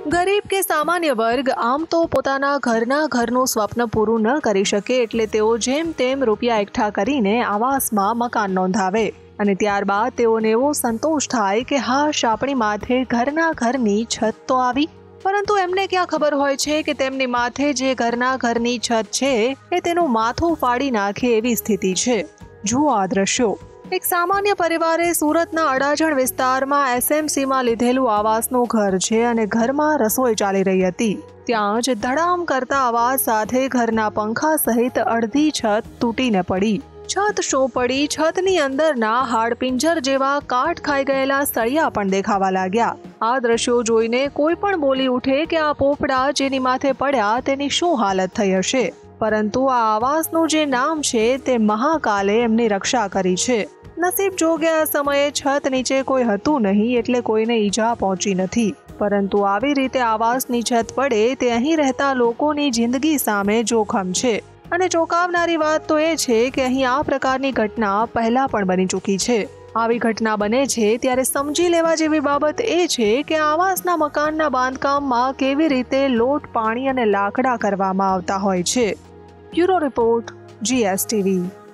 ગરીબ કે સામાન્ય વર્ગ આમ તો પોતાના ઘરનું સ્વપ્ન પૂરું ન કરી શકે, એટલે તેઓ જેમ તેમ રૂપિયા એકઠા કરીને આવાસમાં મકાન નોંધાવે અને ત્યારબાદ તેઓને એવો સંતોષ થાય કે હાશ આપણી માથે ઘરની છત તો આવી। પરંતુ એમને ક્યાં ખબર હોય છે કે તેમની માથે જે ઘરની છત છે એ તેનું માથું ફાડી નાખે એવી સ્થિતિ છે। જુઓ આ દ્રશ્યો। એક સામાન્ય પરિવારે સુરતના અડાજણ વિસ્તારમાં એસએમસીમાં લીધેલું આવાસનું ઘર છે અને ઘરમાં રસોઈ ચાલી રહી હતી। ત્યાં જ ધડામ કરતા અવાજ સાથે ઘરના પંખા સહિત અડધી છત તૂટીને પડી। છત શું પડી, છતની અંદરના હાડપિંજર જેવા કાટ ખાઈ ગયેલા સળિયા પણ દેખાવા લાગ્યા। આ દ્રશ્યો જોઈને કોઈ પણ બોલી ઉઠે કે આ પોપડા જેની માથે પડ્યા તેની શું હાલત થઈ હશે। પરંતુ આ આવાસનું જે નામ છે તે મહાકાલે એમની રક્ષા કરી છે। નસીબ જોગે આ સમયે છત નીચે કોઈ હતું નહીં, એટલે કોઈને ઈજા પહોંચી નથી। પરંતુ આવી રીતે આવાસની છત પડે તે અહીં રહેતા લોકોની જિંદગી સામે જોખમ છે। અને ચોંકાવનારી વાત તો એ છે કે અહીં આ પ્રકારની ઘટના પહેલા પણ બની ચૂકી છે। આવી ઘટના બને છે ત્યારે સમજી લેવા જેવી બાબત એ છે કે આવાસના મકાનના બાંધકામમાં કેવી રીતે લોટ, પાણી અને લાકડા કરવામાં આવતા હોય છે। Bureau report, GSTV।